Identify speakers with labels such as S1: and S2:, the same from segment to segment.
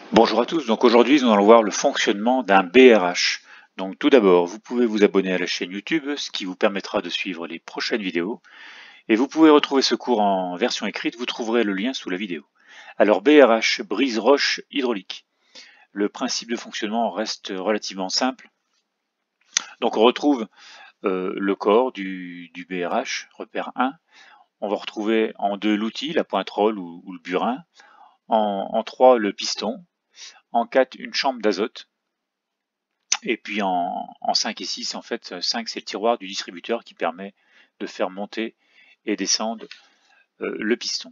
S1: Bonjour à tous, donc aujourd'hui nous allons voir le fonctionnement d'un BRH. Donc tout d'abord, vous pouvez vous abonner à la chaîne YouTube, ce qui vous permettra de suivre les prochaines vidéos. Et vous pouvez retrouver ce cours en version écrite, vous trouverez le lien sous la vidéo. Alors BRH, brise-roche hydraulique. Le principe de fonctionnement reste relativement simple. Donc on retrouve le corps du BRH, repère 1. On va retrouver en 2 l'outil, la pointe rolle ou le burin. En 3 le piston. En 4 une chambre d'azote. Et puis en 5 et 6, en fait, 5 c'est le tiroir du distributeur qui permet de faire monter et descendre le piston.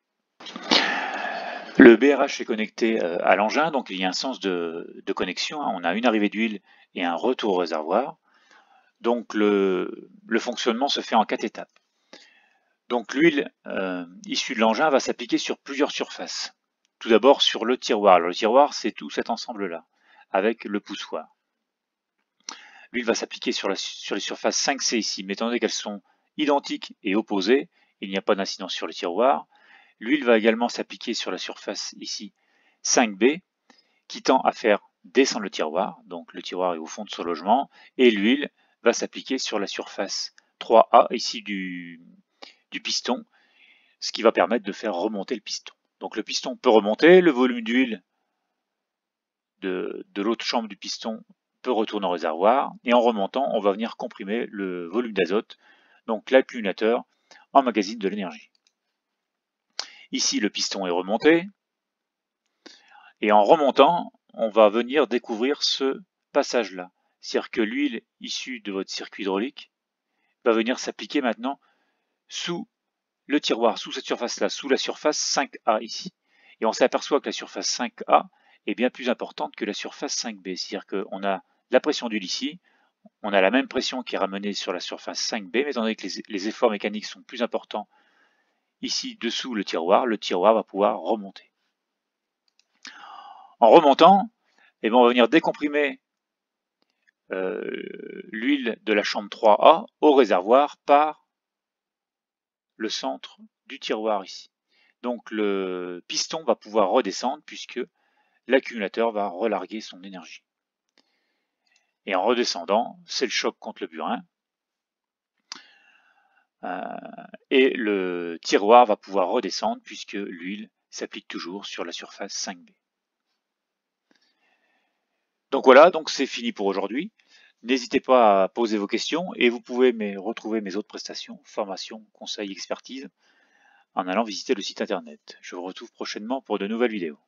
S1: Le BRH est connecté à l'engin, donc il y a un sens de connexion. On a une arrivée d'huile et un retour au réservoir. Donc le fonctionnement se fait en 4 étapes. Donc l'huile issue de l'engin va s'appliquer sur plusieurs surfaces. Tout d'abord sur le tiroir. Alors, le tiroir, c'est tout cet ensemble-là, avec le poussoir. L'huile va s'appliquer sur les surfaces 5C ici, mais étant donné qu'elles sont identiques et opposées, il n'y a pas d'incidence sur le tiroir. L'huile va également s'appliquer sur la surface ici 5B, qui tend à faire descendre le tiroir, donc le tiroir est au fond de ce logement, et l'huile va s'appliquer sur la surface 3A ici du piston, ce qui va permettre de faire remonter le piston. Donc le piston peut remonter, le volume d'huile de l'autre chambre du piston peut retourner au réservoir, et en remontant, on va venir comprimer le volume d'azote, donc l'accumulateur emmagasine de l'énergie. Ici, le piston est remonté, et en remontant, on va venir découvrir ce passage-là. C'est-à-dire que l'huile issue de votre circuit hydraulique va venir s'appliquer maintenant sous le tiroir, sous cette surface-là, sous la surface 5A ici. Et on s'aperçoit que la surface 5A est bien plus importante que la surface 5B. C'est-à-dire qu'on a la pression d'huile ici, on a la même pression qui est ramenée sur la surface 5B, mais étant donné que les efforts mécaniques sont plus importants ici dessous le tiroir va pouvoir remonter. En remontant, on va venir décomprimer l'huile de la chambre 3A au réservoir par le centre du tiroir ici. Donc le piston va pouvoir redescendre puisque l'accumulateur va relarguer son énergie. Et en redescendant, c'est le choc contre le burin. Et le tiroir va pouvoir redescendre puisque l'huile s'applique toujours sur la surface 5B. Donc voilà, donc c'est fini pour aujourd'hui. N'hésitez pas à poser vos questions et vous pouvez retrouver mes autres prestations, formations, conseils, expertise en allant visiter le site internet. Je vous retrouve prochainement pour de nouvelles vidéos.